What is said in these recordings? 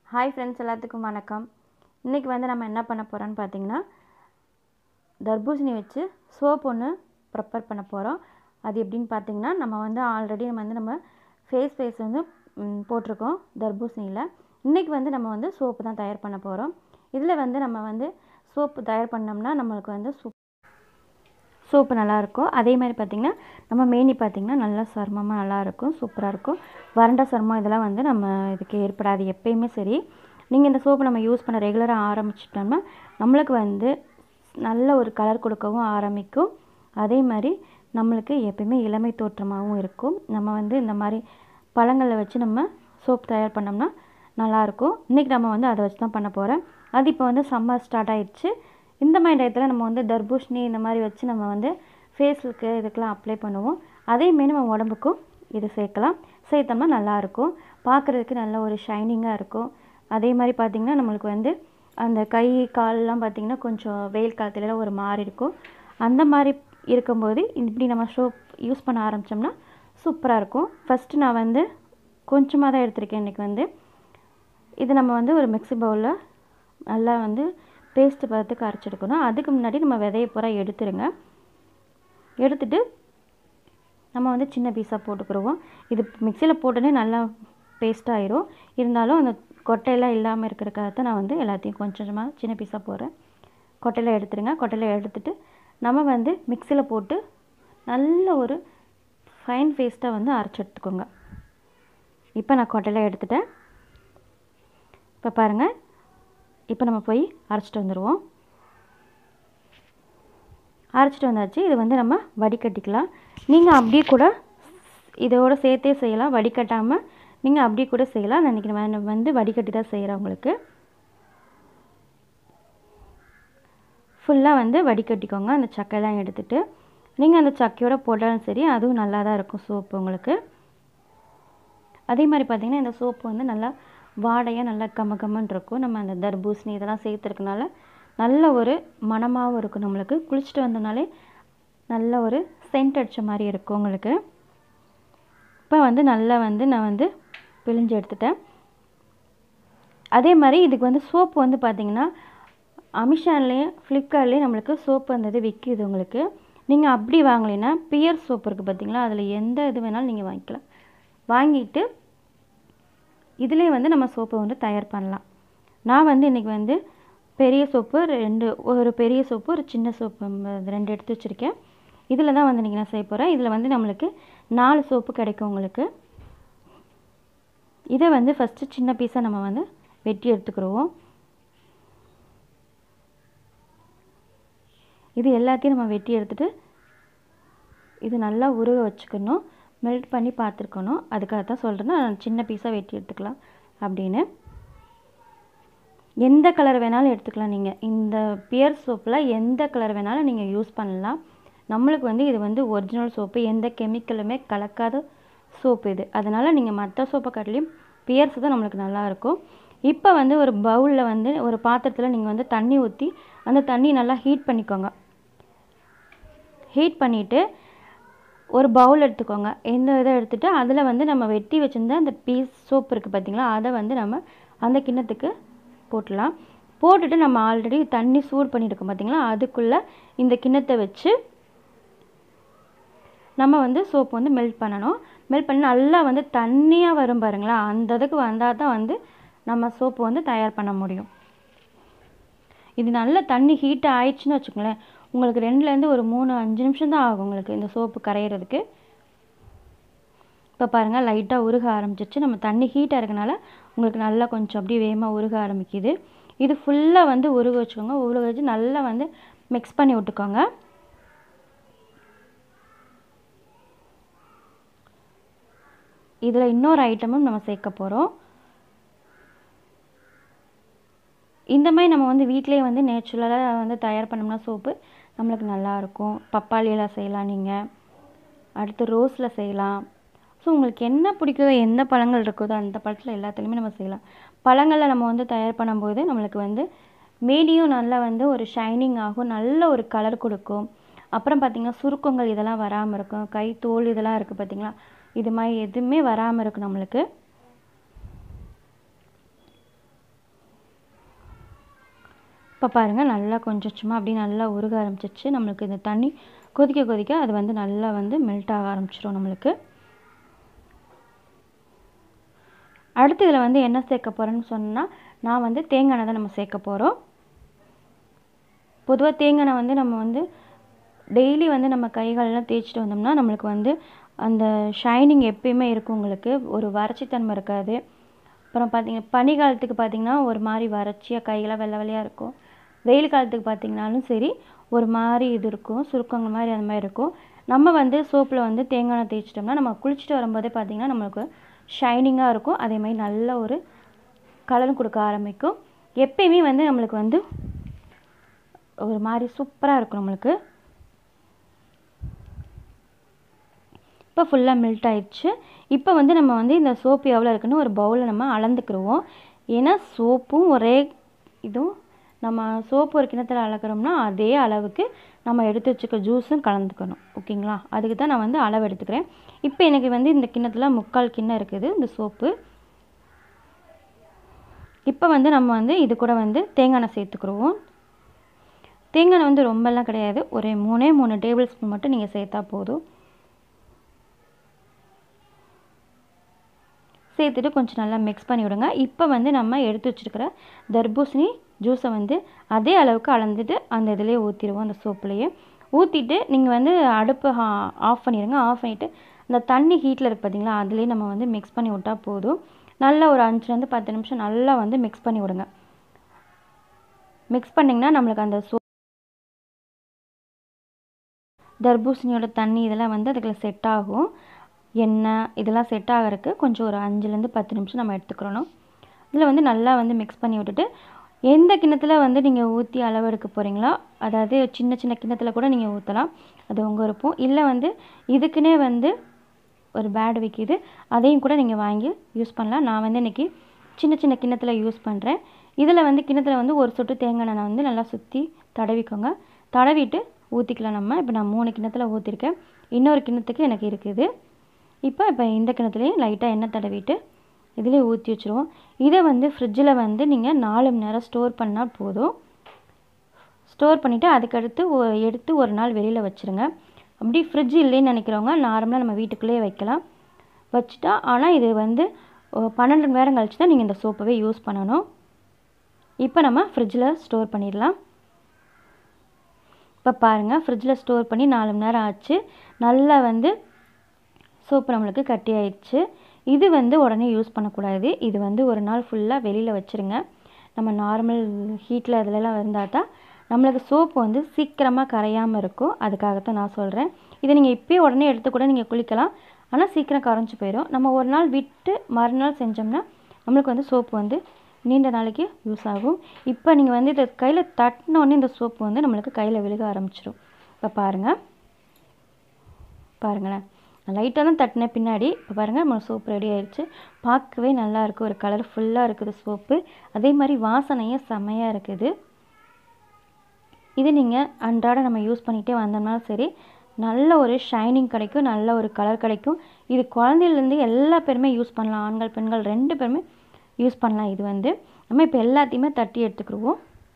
Hi friends, எல்லாத்துக்கும் வணக்கம். இன்றைக்கி வந்து நம்ம என்ன பண்ண போகிறோன்னு பார்த்தீங்கன்னா, தர்பூசணி வச்சு சோப் ஒன்று ப்ரிப்பேர் பண்ண போகிறோம். அது எப்படின்னு பார்த்தீங்கன்னா, ஆல்ரெடி நம்ம ஃபேஸ் வந்து போட்டிருக்கோம் தர்பூசணியில். இன்றைக்கி வந்து நம்ம வந்து சோப்பு தான் தயார் பண்ண போகிறோம். இதில் வந்து நம்ம வந்து சோப்பு தயார் பண்ணோம்னா நம்மளுக்கு வந்து சோப்பு நல்லாயிருக்கும். அதே மாதிரி பார்த்திங்கன்னா நம்ம மேனி பார்த்திங்கன்னா நல்லா சருமமாக நல்லாயிருக்கும், சூப்பராக இருக்கும். வறண்ட சருமம் இதெல்லாம் வந்து நம்ம இதுக்கு ஏற்படாது எப்பயுமே சரி. நீங்கள் இந்த சோப்பு நம்ம யூஸ் பண்ண ரெகுலராக ஆரம்பிச்சிட்டோம்னா நம்மளுக்கு வந்து நல்ல ஒரு கலர் கொடுக்கவும் ஆரம்பிக்கும். அதே மாதிரி நம்மளுக்கு எப்பயுமே இளமை தோற்றமாகவும் இருக்கும். நம்ம வந்து இந்த மாதிரி பழங்களில் வச்சு நம்ம சோப் தயார் பண்ணோம்னா நல்லாயிருக்கும். இன்றைக்கி நம்ம வந்து அதை வச்சு தான் பண்ண போகிறேன். அது இப்போ வந்து சம்மர் ஸ்டார்ட் ஆகிடுச்சு. இந்த மாதிரி டயத்தில் நம்ம வந்து தர்பூசணி இந்த மாதிரி வச்சு நம்ம வந்து ஃபேஸுக்கு இதுக்கெலாம் அப்ளை பண்ணுவோம். அதேமாரி நம்ம உடம்புக்கும் இது சேர்த்தோம்னா நல்லாயிருக்கும். பார்க்குறதுக்கு நல்ல ஒரு ஷைனிங்காக இருக்கும். அதே மாதிரி பார்த்திங்கன்னா நம்மளுக்கு வந்து அந்த கை கால்லாம் பார்த்திங்கன்னா கொஞ்சம் வெயில் காலத்துலலாம் ஒரு மாதிரி இருக்கும். அந்த மாதிரி இருக்கும்போது இப்படி நம்ம சோப் யூஸ் பண்ண ஆரம்பித்தோம்னா சூப்பராக இருக்கும். ஃபஸ்ட்டு நான் வந்து கொஞ்சமாக தான் எடுத்திருக்கேன். இன்றைக்கி வந்து இது நம்ம வந்து ஒரு மிக்ஸி பவுலில் நல்லா வந்து பேஸ்ட்டு பார்த்துக்கு அரைச்செடுக்கணும். அதுக்கு முன்னாடி நம்ம விதையை பூரா எடுத்துட்டு நம்ம வந்து சின்ன பீஸாக போட்டுக்கிடுவோம். இது மிக்சியில் போட்டோன்னே நல்லா பேஸ்ட்டாக ஆயிரும். இருந்தாலும் அந்த கொட்டையெல்லாம் இல்லாமல் இருக்கிறக்காக தான் நான் வந்து எல்லாத்தையும் கொஞ்சமாக சின்ன பீஸாக போடுறேன். கொட்டையில் எடுத்துருங்க. கொட்டையில் எடுத்துட்டு நம்ம வந்து மிக்சியில் போட்டு நல்ல ஒரு ஃபைன் பேஸ்ட்டாக வந்து அரைச்சி எடுத்துக்கோங்க. இப்போ நான் கொட்டையில் எடுத்துட்டேன். இப்போ பாருங்கள், இப்போ நம்ம போய் அரைச்சிட்டு வந்துடுவோம். அரைச்சிட்டு வந்தாச்சு. இது வந்து நம்ம வடிகட்டிக்கலாம். நீங்கள் அப்படியே கூட இதோட சேர்த்தே செய்யலாம். வடிகட்டாமல் நீங்கள் அப்படியே கூட செய்யலாம். நான் இன்றைக்கி வந்து வடிகட்டி தான் செய்கிறேன். உங்களுக்கு ஃபுல்லாக வந்து வடிகட்டிக்கோங்க. அந்த சக்கையெல்லாம் எடுத்துகிட்டு நீங்கள் அந்த சக்கையோட போட்டாலும் சரி, அதுவும் நல்லா தான் இருக்கும் சோப்பு உங்களுக்கு. அதே மாதிரி பார்த்திங்கன்னா இந்த சோப்பு வந்து நல்லா வாடையாக நல்லா கம்மன்னு இருக்கும். நம்ம அந்த தர்பூசணி இதெல்லாம் சேர்த்துருக்கனால நல்ல ஒரு மணமாகவும் இருக்கும். நம்மளுக்கு குளிச்சுட்டு வந்தோம்னாலே நல்ல ஒரு சென்ட் அடித்த மாதிரி இருக்கும் உங்களுக்கு. இப்போ வந்து நல்லா வந்து நான் வந்து பிழிஞ்சு எடுத்துட்டேன். அதே மாதிரி இதுக்கு வந்து சோப்பு வந்து பார்த்திங்கன்னா அமேசான்லேயும் ஃப்ளிப்கார்ட்லேயும் நம்மளுக்கு சோப்பு அந்த இது விற்கிது உங்களுக்கு. நீங்கள் அப்படி வாங்கலைன்னா பியர் சோப்பு இருக்குது பார்த்திங்களா, அதில் எந்த இது வேணாலும் நீங்கள் வாங்கிக்கலாம். வாங்கிட்டு இதிலே வந்து நம்ம சோப்பை வந்து தயார் பண்ணலாம். நான் வந்து இன்றைக்கி வந்து பெரிய சோப்பு ஒரு பெரிய சோப்பு, ஒரு சின்ன சோப்பு 2 எடுத்து வச்சுருக்கேன். இதில் தான் வந்து இன்றைக்கி நான் செய்ய போகிறேன். இதில் வந்து நம்மளுக்கு 4 சோப்பு கிடைக்கும் உங்களுக்கு. இதை வந்து ஃபஸ்ட்டு சின்ன பீஸாக நம்ம வந்து வெட்டி எடுத்துக்கிடுவோம். இது எல்லாத்தையும் நம்ம வெட்டி எடுத்துகிட்டு இது நல்லா உருக வச்சுக்கணும், மெல்ட் பண்ணி பார்த்துருக்கணும். அதுக்காக தான் சொல்கிறேன்னா சின்ன பீஸாக வெட்டி எடுத்துக்கலாம் அப்படின்னு. எந்த கலர் வேணாலும் எடுத்துக்கலாம். நீங்கள் இந்த பியர் சோப்பில் எந்த கலர் வேணாலும் நீங்கள் யூஸ் பண்ணலாம். நம்மளுக்கு வந்து இது வந்து ஒரிஜினல் சோப்பு, எந்த கெமிக்கலுமே கலக்காத சோப்பு இது. அதனால் நீங்கள் மற்ற சோப்பை காட்டிலையும் பியர்ஸ் தான் நம்மளுக்கு நல்லாயிருக்கும். இப்போ வந்து ஒரு பவுலில் வந்து ஒரு பாத்திரத்தில் நீங்கள் வந்து தண்ணி ஊற்றி அந்த தண்ணி நல்லா ஹீட் பண்ணிக்கோங்க. ஹீட் பண்ணிவிட்டு ஒரு பவுல் எடுத்துக்கோங்க. எந்த இதை எடுத்துகிட்டு அதில் வந்து நம்ம வெட்டி வச்சுருந்த அந்த பீஸ் சோப்பு இருக்குது பார்த்திங்களா, அதை வந்து நம்ம அந்த கிண்ணத்துக்கு போட்டுடலாம். போட்டுட்டு நம்ம ஆல்ரெடி தண்ணி சூடு பண்ணியிருக்கோம் பார்த்திங்களா, அதுக்குள்ளே இந்த கிண்ணத்தை வச்சு நம்ம வந்து சோப்பு வந்து மெல்ட் பண்ணணும். மெல்ட் பண்ணி நல்லா வந்து தண்ணியாக வரும் பாருங்களா, அந்த இதுக்கு வந்தால் தான் வந்து நம்ம சோப்பு வந்து தயார் பண்ண முடியும். இது நல்லா தண்ணி ஹீட் ஆயிடுச்சுன்னு வச்சுக்கோங்களேன், உங்களுக்கு 2லேருந்து ஒரு 3-5 நிமிஷம் தான் ஆகும் உங்களுக்கு இந்த சோப்பு கரையிறதுக்கு. இப்போ பாருங்கள், லைட்டாக உருக ஆரம்பிச்சிருச்சு. நம்ம தண்ணி ஹீட்டாக இருக்கனால உங்களுக்கு நல்லா கொஞ்சம் அப்படியே வேகமாக உருக ஆரம்பிக்குது. இது ஃபுல்லாக வந்து உருக வச்சுக்கோங்க. உருக வச்சு நல்லா வந்து மிக்ஸ் பண்ணி விட்டுக்கோங்க. இதில் இன்னொரு ஐட்டமும் நம்ம சேர்க்க போகிறோம். இந்த மாதிரி நம்ம வந்து வீட்டிலே வந்து நேச்சுரலாக வந்து தயார் பண்ணோம்னா சோப்பு நம்மளுக்கு நல்லாயிருக்கும். பப்பாளியில் செய்யலாம், நீங்கள் அடுத்து ரோஸில் செய்யலாம். ஸோ உங்களுக்கு என்ன பிடிக்குதோ, எந்த பழங்கள் இருக்குதோ அந்த பழத்தில் எல்லாத்துலேயுமே நம்ம செய்யலாம். பழங்களில் நம்ம வந்து தயார் பண்ணும்போது நம்மளுக்கு வந்து மேனியும் நல்லா வந்து ஒரு ஷைனிங் ஆகும், நல்ல ஒரு கலர் கொடுக்கும். அப்புறம் பார்த்திங்கன்னா சுருக்கங்கள் இதெல்லாம் வராமல் இருக்கும். கை தோல் இதெல்லாம் இருக்குது பார்த்திங்களா, இது மாதிரி எதுவுமே வராமல் இருக்கும் நம்மளுக்கு. இப்போ பாருங்கள் நல்லா கொஞ்சம் சும்மா அப்படி நல்லா உருக ஆரம்பிச்சிச்சு. நம்மளுக்கு இந்த தண்ணி கொதிக்க கொதிக்க அது வந்து நல்லா வந்து மெல்ட் ஆக ஆரம்பிச்சிடும் நம்மளுக்கு. அடுத்து இதில் வந்து என்ன சேர்க்க போகிறேன்னு சொன்னால், நான் வந்து தேங்காய் எண்ணெய் தான் நம்ம சேர்க்க போகிறோம். பொதுவாக தேங்காய் எண்ணெய் வந்து நம்ம வந்து டெய்லி வந்து நம்ம கைகளெல்லாம் தேய்ச்சிட்டு வந்தோம்னா நம்மளுக்கு வந்து அந்த ஷைனிங் எப்பயுமே இருக்கும். உங்களுக்கு ஒரு வறட்சித்தன்மை இருக்காது. அப்புறம் பார்த்திங்கன்னா பனி காலத்துக்கு பார்த்திங்கன்னா ஒரு மாதிரி வறட்சியாக கையெல்லாம் வெள்ளை வெள்ளையாக இருக்கும். வெயில் காலத்துக்கு பார்த்திங்கனாலும் சரி ஒரு மாதிரி இது இருக்கும், சுருக்கங்கள் மாதிரி அந்த மாதிரி இருக்கும். நம்ம வந்து சோப்பில் வந்து தேங்காய் எண்ணெய் தேய்ச்சிட்டோம்னா நம்ம குளிச்சுட்டு வரும்போதே பார்த்திங்கன்னா நம்மளுக்கு ஷைனிங்காக இருக்கும். அதே மாதிரி நல்ல ஒரு கலரும் கொடுக்க ஆரம்பிக்கும். எப்பயுமே வந்து நம்மளுக்கு வந்து ஒரு மாதிரி சூப்பராக இருக்கும் நம்மளுக்கு. இப்போ ஃபுல்லாக மெல்ட் ஆயிடுச்சு. இப்போ வந்து நம்ம வந்து இந்த சோப்பு எவ்வளோ இருக்குன்னு ஒரு பவுலில் நம்ம அளந்துக்கிடுவோம். ஏன்னா சோப்பும் ஒரே இதுவும் நம்ம சோப்பு ஒரு கிண்ணத்தில் அளக்கிறோம்னா அதே அளவுக்கு நம்ம எடுத்து வச்சுக்க ஜூஸும் கலந்துக்கணும். ஓகேங்களா? அதுக்கு தான் நான் வந்து அளவு எடுத்துக்கிறேன். இப்போ எனக்கு வந்து இந்த கிண்ணத்தில் 3/4 கிண்ணம் இருக்குது இந்த சோப்பு. இப்போ வந்து நம்ம வந்து இது கூட வந்து தேங்காய் எண்ணெய் சேர்த்துக்கிடுவோம். தேங்காய் எண்ணெய் வந்து ரொம்பலாம் கிடையாது, ஒரு 3 டேபிள் ஸ்பூன் மட்டும் நீங்கள் சேர்த்தா போதும். சேர்த்துட்டு கொஞ்சம் நல்லா மிக்ஸ் பண்ணி விடுங்க. இப்போ வந்து நம்ம எடுத்து வச்சுருக்கிற தர்பூசணி ஜூஸை வந்து அதே அளவுக்கு அளந்துட்டு அந்த இதிலே ஊற்றிடுவோம். அந்த சோப்புலேயே ஊற்றிட்டு நீங்கள் வந்து அடுப்பு ஆஃப் பண்ணிடுங்க. ஆஃப் பண்ணிவிட்டு அந்த தண்ணி ஹீட்டில் இருக்குது பார்த்திங்களா, அதுலேயே நம்ம வந்து மிக்ஸ் பண்ணி விட்டால் போதும். நல்லா ஒரு 5லேருந்து 10 நிமிஷம் நல்லா வந்து மிக்ஸ் பண்ணி விடுங்க. மிக்ஸ் பண்ணிங்கன்னா நம்மளுக்கு அந்த தர்பூசணியோட தண்ணி இதெல்லாம் வந்து அதுக்குள்ள செட் ஆகும். எண்ணெய் இதெல்லாம் செட் ஆகிறதுக்கு கொஞ்சம் ஒரு 5லேருந்து 10 நிமிஷம் நம்ம எடுத்துக்கிறணும். இதில் வந்து நல்லா வந்து மிக்ஸ் பண்ணி விட்டுட்டு எந்த கிண்ணத்தில் வந்து நீங்கள் ஊற்றி அளவு எடுக்க போகிறீங்களோ, அதாவது சின்ன சின்ன கிண்ணத்தில் கூட நீங்கள் ஊற்றலாம், அது உங்கள் விருப்பம். இல்லை வந்து இதுக்குன்னே வந்து ஒரு பேட் விற்கிது, அதையும் கூட நீங்கள் வாங்கி யூஸ் பண்ணலாம். நான் வந்து இன்றைக்கி சின்ன சின்ன கிண்ணத்தில் யூஸ் பண்ணுறேன். இதில் வந்து கிண்ணத்தில் வந்து ஒரு சொட்டு தேங்காய் எண்ணெய் வந்து நல்லா சுற்றி தடவிக்கோங்க. தடவிட்டு ஊற்றிக்கலாம் நம்ம. இப்போ நான் 3 கிண்ணத்தில் ஊற்றிருக்கேன். இன்னொரு கிண்ணத்துக்கு எனக்கு இருக்குது. இப்போ இந்த கிண்ணத்துலேயும் லைட்டாக எண்ணெய் தடவிட்டு இதிலே ஊற்றி வச்சுருவோம். இதை வந்து ஃப்ரிட்ஜில் வந்து நீங்கள் 4 மணி நேரம் ஸ்டோர் பண்ணால் போதும். ஸ்டோர் பண்ணிவிட்டு அதுக்கடுத்து எடுத்து ஒரு நாள் வெளியில் வச்சுருங்க. அப்படி ஃப்ரிட்ஜ் இல்லைன்னு நினைக்கிறவங்க நார்மலாக நம்ம வீட்டுக்குள்ளேயே வைக்கலாம். வச்சுட்டா ஆனால் இது வந்து 12 மணி நேரம் கழிச்சு தான் நீங்கள் இந்த சோப்பவே யூஸ் பண்ணணும். இப்போ நம்ம ஃப்ரிட்ஜில் ஸ்டோர் பண்ணிடலாம். இப்போ பாருங்கள், ஃப்ரிட்ஜில் ஸ்டோர் பண்ணி 4 மணி நேரம் ஆச்சு. நல்லா வந்து சோப்பு நம்மளுக்கு கட்டி ஆயிடுச்சு. இது வந்து உடனே யூஸ் பண்ணக்கூடாது. இது வந்து ஒரு நாள் ஃபுல்லாக வெளியில் வச்சுருங்க. நம்ம நார்மல் ஹீட்டில் அதிலலாம் இருந்தால் தான் நம்மளுக்கு சோப்பு வந்து சீக்கிரமாக கரையாமல் இருக்கும். அதுக்காகத்தான் நான் சொல்கிறேன். இதை நீங்கள் இப்போயே உடனே எடுத்து கூட நீங்கள் குளிக்கலாம், ஆனால் சீக்கிரம் கரைஞ்சி போயிடும். நம்ம ஒரு நாள் விட்டு மறுநாள் செஞ்சோம்னா நம்மளுக்கு வந்து சோப்பு வந்து நீண்ட நாளைக்கு யூஸ் ஆகும். இப்போ நீங்கள் வந்து இதை கையில் தட்டினோடனே இந்த சோப்பு வந்து நம்மளுக்கு கையில் விழுக ஆரம்பிச்சிடும். இப்போ பாருங்களேன், லைட்டாக தான் தட்டினேன் பின்னாடி. இப்போ பாருங்கள் நம்ம சோப்பு ரெடி ஆயிடுச்சு. பார்க்கவே நல்லா இருக்குது, ஒரு கலர்ஃபுல்லாக இருக்குது சோப்பு. அதே மாதிரி வாசனையும் செமையாக இருக்குது. இது நீங்கள் அன்றாட நம்ம யூஸ் பண்ணிகிட்டே வந்தோம்னாலும் சரி, நல்ல ஒரு ஷைனிங் கிடைக்கும், நல்ல ஒரு கலர் கிடைக்கும். இது குழந்தையிலேருந்து எல்லா பேருமே யூஸ் பண்ணலாம். ஆண்கள் பெண்கள் 2 பேருமே யூஸ் பண்ணலாம். இது வந்து நம்ம இப்போ எல்லாத்தையுமே தட்டி எடுத்துக்கிடுவோம்.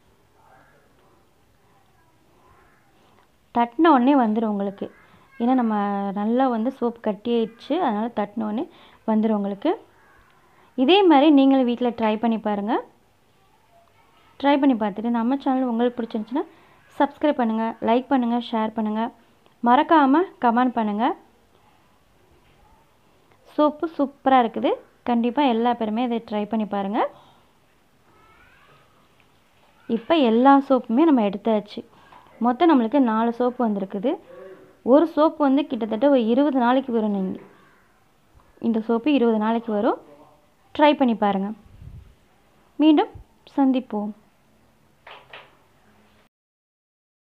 தட்டின உடனே வந்துடும் உங்களுக்கு. ஏன்னா நம்ம நல்லா வந்து சோப்பு கட்டி ஆயிடுச்சு, அதனால் தட்டின உடனே வந்துடும் உங்களுக்கு. இதே மாதிரி நீங்களும் வீட்டில் ட்ரை பண்ணி பாருங்கள். ட்ரை பண்ணி பார்த்துட்டு நம்ம சேனல் உங்களுக்கு பிடிச்சிருந்துச்சுன்னா சப்ஸ்கிரைப் பண்ணுங்கள், லைக் பண்ணுங்கள், ஷேர் பண்ணுங்கள், மறக்காமல் கமெண்ட் பண்ணுங்கள். சோப்பு சூப்பராக இருக்குது. கண்டிப்பாக எல்லா பேருமே இதை ட்ரை பண்ணி பாருங்கள். இப்போ எல்லா சோப்புமே நம்ம எடுத்தாச்சு. மொத்தம் நம்மளுக்கு 4 சோப்பு வந்திருக்குது. ஒரு சோப்பு வந்து கிட்டத்தட்ட ஒரு 20 நாளைக்கு வரும். நீங்கள் இந்த சோப்பு 20 நாளைக்கு வரும். ட்ரை பண்ணி பாருங்கள். மீண்டும் சந்திப்போம்.